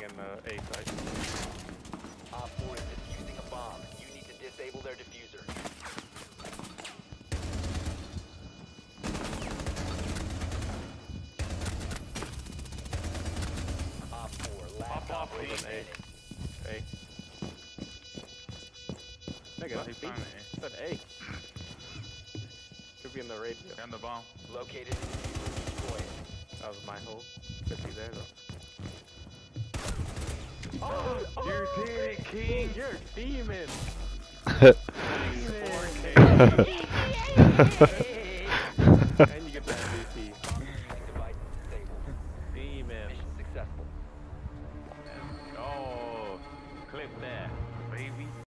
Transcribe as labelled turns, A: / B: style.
A: in the A site.
B: Op 4 is defusing a bomb. You need to disable their diffuser. Op 4, last
A: Pop
B: operator
A: with an A.
B: standing.
A: A. Nigga,
C: He's
A: B.
C: fine, A.
A: Said A. Could be in the radio.
C: And the bomb.
B: Located the diffuser. Destroy it.
A: That was my hole. Could be there though.
C: You did it, King!
A: You're a demon!
D: Hey.
A: And